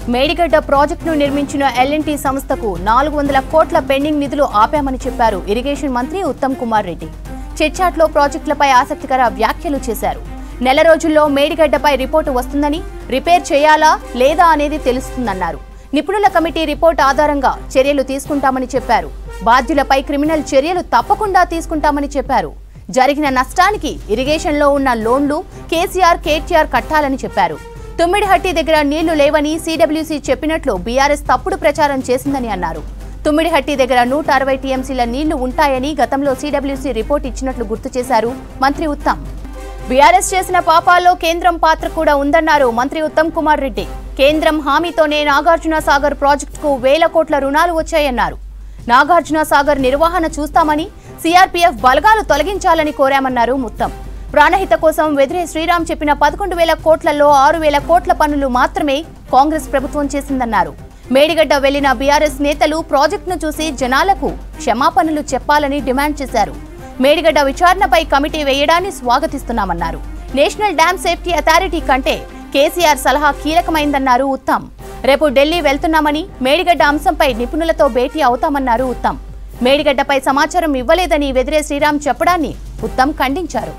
మేడిగడ్డ ప్రాజెక్టును నిర్మించిన ఎల్ఎన్టీ సంస్థకు 400 కోట్ల పెండింగ్ నిధులు ఆపామని చెప్పారు ఇరిగేషన్ మంత్రి ఉత్తమ్ కుమార్ రెడ్డి. చిట్చాట్లో ప్రాజెక్టులపై ఆసక్తికర వ్యాఖ్యలు చేశారు. నెల రోజుల్లో మేడిగడ్డపై రిపోర్టు వస్తుందని, రిపేర్ చేయాలా లేదా అనేది తెలుస్తుందన్నారు. నిపుణుల కమిటీ రిపోర్ట్ ఆధారంగా చర్యలు తీసుకుంటామని చెప్పారు. బాధ్యులపై క్రిమినల్ చర్యలు తప్పకుండా తీసుకుంటామని చెప్పారు. జరిగిన నష్టానికి ఇరిగేషన్లో ఉన్న లోన్లు కేసీఆర్ కట్టాలని చెప్పారు. తుమ్మిడిహట్టి దగ్గర నీళ్లు లేవని సిడబ్ల్యూసీ చెప్పినట్లు బీఆర్ఎస్ తప్పుడు ప్రచారం చేసిందని అన్నారు. తుమ్మిడిహట్టి దగ్గర 160 టీఎంసీల నీళ్లు ఉంటాయని గతంలో సిడబ్ల్యూసీ రిపోర్ట్ ఇచ్చినట్లు గుర్తు చేశారు మంత్రి ఉత్తమ్. బీఆర్ఎస్ చేసిన పాపాల్లో కేంద్రం పాత్ర కూడా ఉందన్నారు మంత్రి ఉత్తమ్ కుమార్ రెడ్డి. కేంద్రం హామీతోనే నాగార్జున సాగర్ ప్రాజెక్టుకు 1000 కోట్ల రుణాలు వచ్చాయన్నారు. నాగార్జున సాగర్ నిర్వహణ చూస్తామని, సిఆర్పీఎఫ్ బలగాలు తొలగించాలని కోరామన్నారు ఉత్తమ్. ప్రాణహిత కోసం వెదిరే శ్రీరామ్ చెప్పిన 11,000 కోట్లలో 6,000 కోట్ల పనులు మాత్రమే కాంగ్రెస్ ప్రభుత్వం చేసిందన్నారు. మేడిగడ్డ వెళ్లిన బీఆర్ఎస్ నేతలు ప్రాజెక్టును చూసి జనాలకు క్షమాపణలు చెప్పాలని డిమాండ్ చేశారు. మేడిగడ్డ విచారణపై కమిటీ వేయడాన్ని స్వాగతిస్తున్నామన్నారు. నేషనల్ డ్యామ్ సేఫ్టీ అథారిటీ కంటే కేసీఆర్ సలహా కీలకమైందన్నారు ఉత్తమ్. రేపు ఢిల్లీ వెళ్తున్నామని, మేడిగడ్డ అంశంపై నిపుణులతో భేటీ అవుతామన్నారు ఉత్తమ్. మేడిగడ్డపై సమాచారం ఇవ్వలేదని వెదిరే శ్రీరామ్ చెప్పడాన్ని ఉత్తమ్ ఖండించారు.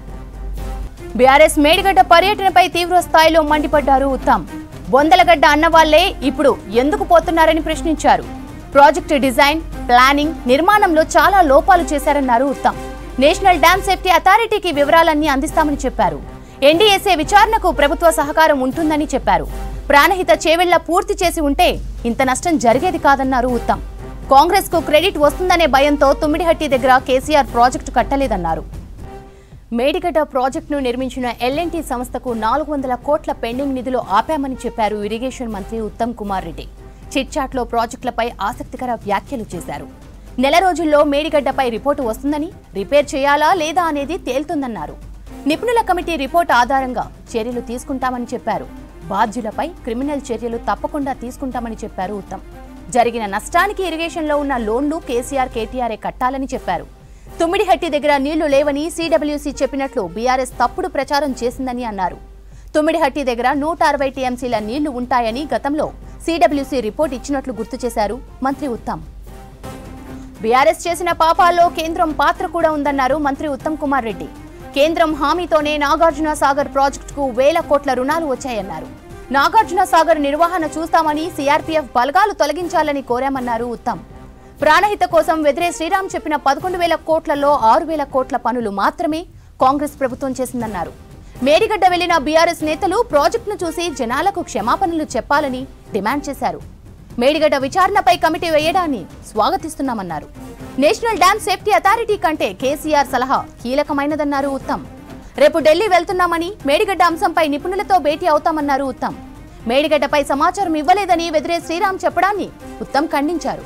బీఆర్ఎస్ మేడిగడ్డ పర్యటనపై తీవ్ర స్థాయిలో మండిపడ్డారు ఉత్తమ్. బొందలగడ్డ అన్నవాళ్లే ఇప్పుడు ఎందుకు పోతున్నారని ప్రశ్నించారు. ప్రాజెక్టు డిజైన్, ప్లానింగ్, నిర్మాణంలో చాలా లోపాలు చేశారన్నారు ఉత్తమ్. నేషనల్ డ్యామ్ సేఫ్టీ అథారిటీకి వివరాలన్నీ అందిస్తామని చెప్పారు. ఎన్డీఎస్ఏ విచారణకు ప్రభుత్వ సహకారం ఉంటుందని చెప్పారు. ప్రాణహిత చేవెళ్ల పూర్తి చేసి ఉంటే ఇంత నష్టం జరిగేది కాదన్నారు ఉత్తమ్. కాంగ్రెస్ కు క్రెడిట్ వస్తుందనే భయంతో తుమ్మిడిహట్టి దగ్గర కేసీఆర్ ప్రాజెక్టు కట్టలేదన్నారు. మేడిగడ్డ ప్రాజెక్టును నిర్మించిన ఎల్ఎన్టీ సంస్థకు 400 కోట్ల పెండింగ్ నిధులు ఆపామని చెప్పారు ఇరిగేషన్ మంత్రి ఉత్తమ్ కుమార్ రెడ్డి. చిట్చాట్లో ప్రాజెక్టులపై ఆసక్తికర వ్యాఖ్యలు చేశారు. నెల రోజుల్లో మేడిగడ్డపై రిపోర్టు వస్తుందని, రిపేర్ చేయాలా లేదా అనేది తేలుతుందన్నారు. నిపుణుల కమిటీ రిపోర్టు ఆధారంగా చర్యలు తీసుకుంటామని చెప్పారు. బాధ్యులపై క్రిమినల్ చర్యలు తప్పకుండా తీసుకుంటామని చెప్పారు ఉత్తమ్. జరిగిన నష్టానికి ఇరిగేషన్లో ఉన్న లోన్లు కేసీఆర్ కట్టాలని చెప్పారు. తుమ్మిడిహట్టి దగ్గర నీళ్లు లేవని సిడబ్ల్యూసీ చెప్పినట్లు బీఆర్ఎస్ తప్పుడు ప్రచారం చేసిందని అన్నారు. తుమ్మిడిహట్టి దగ్గర 160 టీఎంసీల నీళ్లు ఉంటాయని గతంలో సిడబ్ల్యూసీ రిపోర్ట్ ఇచ్చినట్లు గుర్తు చేశారు మంత్రి ఉత్తమ్. బీఆర్ఎస్ చేసిన పాపాల్లో కేంద్రం పాత్ర కూడా ఉందన్నారు మంత్రి ఉత్తమ్ కుమార్ రెడ్డి. కేంద్రం హామీతోనే నాగార్జున సాగర్ ప్రాజెక్టుకు 1000 కోట్ల రుణాలు వచ్చాయన్నారు. నాగార్జున సాగర్ నిర్వహణ చూస్తామని, సిఆర్పీఎఫ్ బలగాలు తొలగించాలని కోరామన్నారు ఉత్తమ్. ప్రాణహిత కోసం వెదిరే శ్రీరామ్ చెప్పిన 11,000 కోట్లలో 6,000 కోట్ల పనులు మాత్రమే కాంగ్రెస్ ప్రభుత్వం చేసిందన్నారు. మేడిగడ్డ వెళ్లిన బీఆర్ఎస్ నేతలు ప్రాజెక్టును చూసి జనాలకు క్షమాపణలు చెప్పాలని డిమాండ్ చేశారు. మేడిగడ్డ విచారణపై కమిటీ వేయడాన్ని స్వాగతిస్తున్నామన్నారు. నేషనల్ డ్యామ్ సేఫ్టీ అథారిటీ కంటే కేసీఆర్ సలహా కీలకమైనదన్నారు ఉత్తమ్. రేపు ఢిల్లీ వెళ్తున్నామని, మేడిగడ్డ అంశంపై నిపుణులతో భేటీ అవుతామన్నారు ఉత్తమ్. మేడిగడ్డపై సమాచారం ఇవ్వలేదని వెదిరే శ్రీరామ్ చెప్పడాన్ని ఉత్తమ్ ఖండించారు.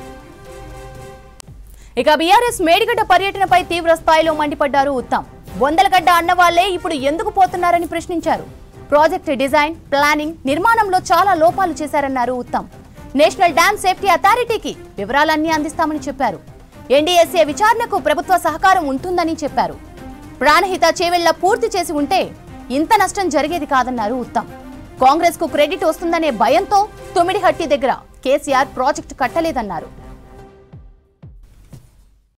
ఇక బీఆర్ఎస్ మేడిగడ్డ పర్యటనపై తీవ్ర స్థాయిలో మండిపడ్డారు ఉత్తమ్. బొందలగడ్డ అన్నవాళ్లే ఇప్పుడు ఎందుకు పోతున్నారని ప్రశ్నించారు. ప్రాజెక్టు డిజైన్, ప్లానింగ్, నిర్మాణంలో చాలా లోపాలు చేశారన్నారు ఉత్తమ్. నేషనల్ డ్యామ్ సేఫ్టీ అథారిటీకి వివరాలన్నీ అందిస్తామని చెప్పారు. ఎన్డీఎస్ఏ విచారణకు ప్రభుత్వ సహకారం ఉంటుందని చెప్పారు. ప్రాణహిత చేవెళ్ల పూర్తి చేసి ఉంటే ఇంత నష్టం జరిగేది కాదన్నారు ఉత్తమ్. కాంగ్రెస్ కు క్రెడిట్ వస్తుందనే భయంతో తుమ్మిడిహట్టి దగ్గర కేసీఆర్ ప్రాజెక్టు కట్టలేదన్నారు.